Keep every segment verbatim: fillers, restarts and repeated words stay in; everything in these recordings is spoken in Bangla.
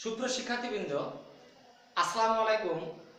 সুপ্রিয় শিক্ষার্থীবৃন্দ, আসসালামু আলাইকুম।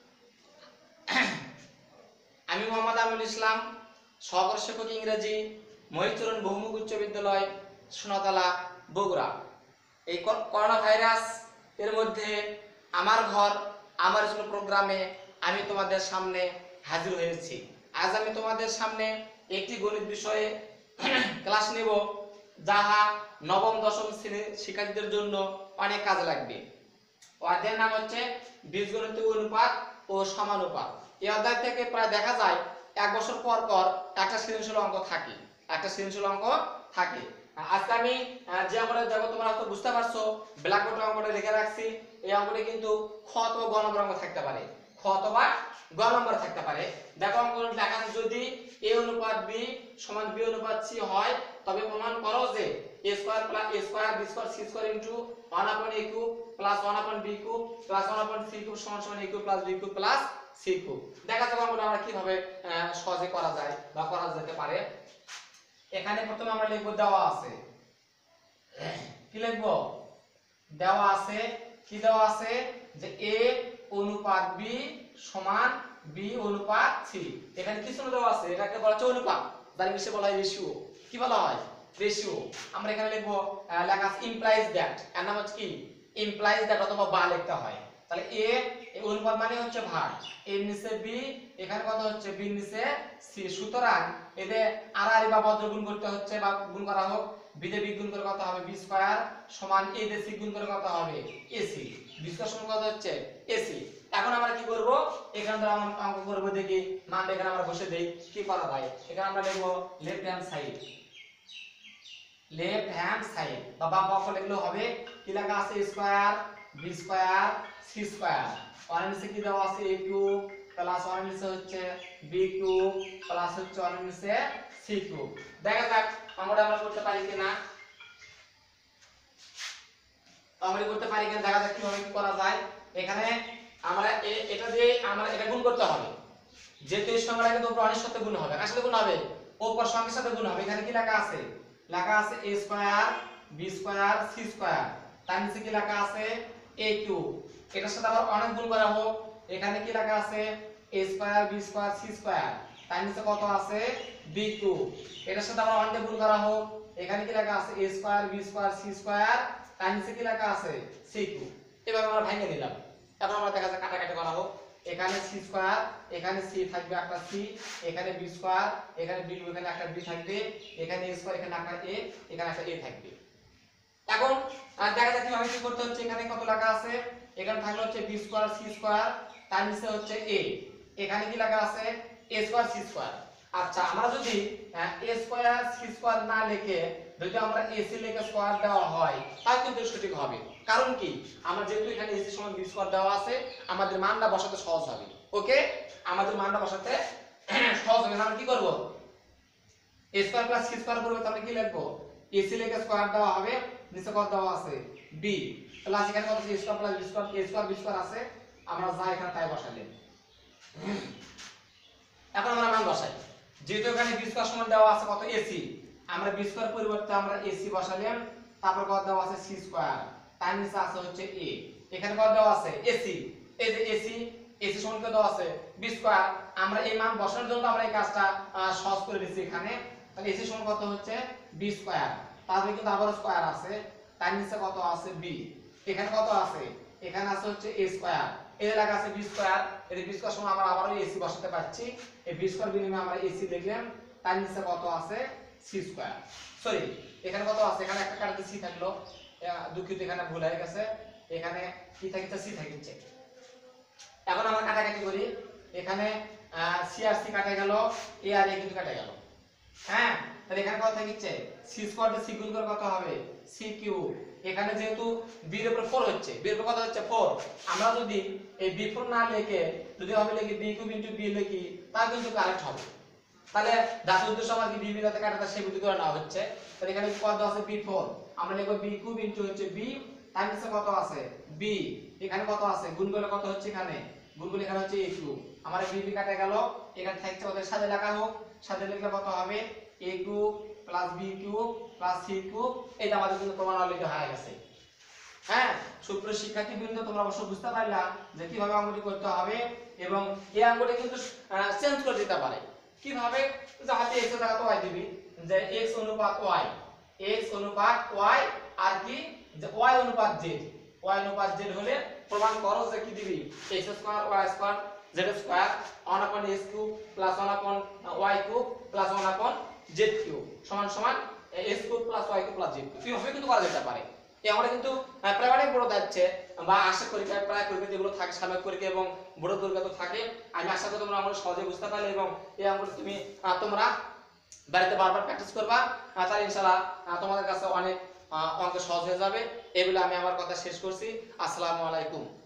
আমি মোহাম্মদ আমিনুল ইসলাম, সহকারী শিক্ষক ইংরেজি, মহিচরণ বহুমুখী উচ্চ বিদ্যালয়, সোনাতলা, বগুড়া। এই করোনা ভাইরাস এর মধ্যে আমার ঘর আমার স্কুল প্রোগ্রামে আমি তোমাদের সামনে হাজির হয়েছি। আজ আমি তোমাদের সামনে একটি গণিত বিষয়ে ক্লাস নেব, যাহা নবম দশম শ্রেণীর শিক্ষার্থীদের জন্য অনেক কাজে লাগবে। অধ্যায়ের নাম হচ্ছে বীজগণিত অনুপাত ও সমানুপাত। এই অধ্যায় থেকে প্রায় দেখা যায় এক বছর পর পর একটা সৃজনশীল অঙ্ক থাকে একটা সৃজনশীল অঙ্ক থাকে আজকে আমি যে অঙ্কটা দেবো তোমরা হয়তো বুঝতে পারছো, ব্ল্যাকবোর্ডে অঙ্কটা লিখে রাখছি। এই অঙ্কটি কিন্তু খ অথবা গ নম্বর অঙ্ক থাকতে পারে, খ অথবা গ নম্বর থাকতে পারে। দেখো অঙ্কটা লেখা আছে, যদি এ অনুপাত বি সমান বি অনুপাত সি হয় তবে প্রমাণ করো যে a square plus a square b square c square into one upon a cube plus one upon b cube plus one upon c cube সমান সমান a cube plus b cube plus c cube. দেখা যাক অঙ্কটা আমরা কিভাবে সহজে করা যায় বা করা যেতে পারে। এখানে প্রথমে আমরা লিখব দেওয়া আছে, কি লিখব? দেওয়া আছে, কি দেওয়া আছে যে a অনুপাত b সমান b অনুপাত c। এখানে কিছু দেওয়া আছে, এটাকে বলা হচ্ছে অনুপাত, যার ইংলিশে বলা হয় রেশিও। কি বলা হয়? রেশিও। আমরা এখানে লিখব লেখা আছে ইমপ্লাইজ দ্যাট, এর নাম হচ্ছে কি ইমপ্লাইজ দ্যাট অথবা বা লিখতে হয়। তাহলে a অনুপাত মানে হচ্ছে ভাগ, a এর নিচে b, এখানে কত হচ্ছে b এর নিচে c। সুতরাং এদের আড়াআড়ি বা বজ্র গুণ করতে হচ্ছে বা গুণ করা হোক, b দিয়ে b গুণ করে কত হবে b স্কয়ার সমান a দিয়ে c গুণ করে কত হবে ac। b স্কয়ার সমান কত হচ্ছে ac। এখন আমরা কি করব? এখানে ধর আমরা অঙ্ক করব, দেখি মান এখানে আমরা বসে দেই কি করা যায়। এখানে আমরা লিখব left hand side, left hand side বা বাম পক্ষ লিখলেও হবে। কি লেখা আছে? Square b square c square, one এর নিচে কি দেওয়া আছে a কিউব প্লাস ওয়ান এর নিচে হচ্ছে b কিউব প্লাস হচ্ছে ওয়ান এর নিচে c কিউব। দেখা যাক আমরা আমরা করতে পারি কিনা, আমরা করতে পারি কিনা দেখা যাক কিভাবে কি করা যায়। এখানে আমরা এটা দিয়ে আমরা এটা গুণ করতে হবে, যেহেতু এই সংখ্যাটা কিন্তু উপর অনেক সাথে গুণ হবে, কার সাথে গুণ হবে? উপর সংখ্যার সাথে গুণ হবে। এখানে কি লেখা আছে? লেখা আছে a square b square c square, তার নিচে কি লেখা আছে a কিউব। এটার সাথে আবার অনেক গুণ করা হোক। এখানে কি লেখা আছে? a square b square c square, তার নিচে কত আছে b কিউব। এটার সাথে আবার অনেক গুণ করা হোক। এখানে কি লেখা আছে? a square b square c square, তার নিচে কি লেখা আছে c কিউব। এভাবে আমরা ভেঙে নিলাম। এখন আমরা দেখা যায় কাটাকাটি করা হোক। এখানে c স্কয়ার, এখানে c থাকবে একটা c, এখানে b স্কয়ার, এখানে b, এখানে একটা b থাকবে, এখানে a স্কয়ার, এখানে একটা a, এখানে একটা a থাকবে। এখন দেখা যাক কিভাবে কি করতে হচ্ছে। এখানে কত লেখা আছে? এখানে থাকলে হচ্ছে b স্কয়ার c স্কয়ার, তার নিচে হচ্ছে a, এখানে কি লেখা আছে a স্কয়ার c স্কয়ার। আচ্ছা, আমরা যদি a স্কয়ার c স্কয়ার না লিখে যদি আমরা ac লিখে স্কয়ার দেওয়া হয় তাহলে কিন্তু সঠিক হবে। কারণ কি? আমরা যেহেতু এখানে ac সমান b স্কয়ার দেওয়া আছে, আমাদের মানটা বসাতে সহজ হবে। ওকে, আমাদের মানটা বসাতে সহজ হবে। আমরা কি করব? a square plus c square করব, তাহলে কি লিখব? ac লিখে স্কয়ার দেওয়া হবে, নিচে কত দেওয়া আছে b প্লাস এখানে কত আছে? a square plus b square, a square b square আছে, আমরা যা এখানে তাই বসাইলাম। এখন আমরা মান বসাই, যেহেতু এখানে b স্কয়ার সমান দেওয়া আছে কত ac, আমরা b স্কয়ার পরিবর্তে আমরা ac বসালাম। তারপর কত দেওয়া আছে c স্কয়ার, তার নিচে আছে হচ্ছে a, এখানে কত দেওয়া আছে ac, এই যে ac, ac সমান কত দেওয়া আছে b স্কয়ার। আমরা এই মান বসানোর জন্য আমরা এই কাজটা সহজ করে দিয়েছি এখানে। তাহলে ac সমান কত হচ্ছে b স্কয়ার, তারপরে কিন্তু আবার স্কয়ার আছে, তার নিচে কত আছে b, এখানে কত আছে? এখানে আছে হচ্ছে a স্কয়ার, এই যে লেখা আছে b স্কয়ার, এই b স্কয়ার সমান আমরা আবারও ac বসাতে পারছি। এই b স্কয়ার বিনিময়ে আমরা ac লিখলাম, তার নিচে কত আছে c স্কয়ার। সরি, এখানে কত আছে? এখানে একটা কাটাতে c থাকলো, দুঃখিত এখানে ভুল হয়ে গেছে, এখানে কি থাকছে c থাকছে। এখন আমরা কাটাকাটি করি, এখানে c আর c কাটা গেল, a আর a কিন্তু কাটা গেল। হ্যাঁ, তাহলে এখানে কত থাকছে c স্কয়ার দিয়ে c গুণ করে কত হবে c কিউব। এখানে যেহেতু b এর উপর four হচ্ছে, b এর উপর কত হচ্ছে four, আমরা যদি এই b four না লিখে যদি হবে লিখি b কিউব ইনটু b লিখি তাহলে কিন্তু কারেক্ট হবে। তাহলে ধাতু উদ্দেশ্য আমার কি b b যাতে কাটাটা সে বুদ্ধি করে নেওয়া হচ্ছে। তাহলে এখানে কত আছে b four, আমরা লিখব b কিউব ইনটু হচ্ছে b, তার নিচে কত আছে b, এখানে কত আছে গুণ করলে কত হচ্ছে এখানে গুণ করলে এখানে হচ্ছে a কিউব। আমার b b কাটা গেল, এখানে থাকছে ওদের সাথে লেখা হোক, সাথে লিখলে কত হবে a cube plus b cube plus c cube. এটা আমাদের কিন্তু প্রমাণ অলরেডি হয়ে গেছে। হ্যাঁ, সুপ্রিয় শিক্ষার্থীবৃন্দ, তোমরা অবশ্য বুঝতে পারলা যে কিভাবে অঙ্কটি করতে হবে এবং এই অঙ্কটি কিন্তু চেঞ্জ করে দিতে পারে। কিভাবে? যাতে x এর জায়গাতে y দিবি, যে x অনুপাত y, x অনুপাত y, আর কি যে y অনুপাত z, y অনুপাত z হলে প্রমাণ করো যে কি দিবি, x square y square z square one upon x cube plus one upon y cube plus one upon z cube সমান সমান x cube plus y cube plus z cube. কিভাবে কিন্তু করা যেতে পারে। এই আমরা কিন্তু প্রাইমারি বোর্ড যাচ্ছে বা আশা করি প্রায় পরীক্ষা যেগুলো থাকে সাময়িক পরীক্ষা এবং বোর্ড পরীক্ষা তো থাকে, আমি আশা করি তোমরা আমরা সহজে বুঝতে পারলে এবং এই অঙ্কটি তুমি তোমরা বাড়িতে বারবার প্র্যাকটিস করবা, তাহলে ইনশাআল্লাহ তোমাদের কাছে অনেক অঙ্ক সহজ হয়ে যাবে। এই বলে আমি আমার কথা শেষ করছি। আসসালামু আলাইকুম।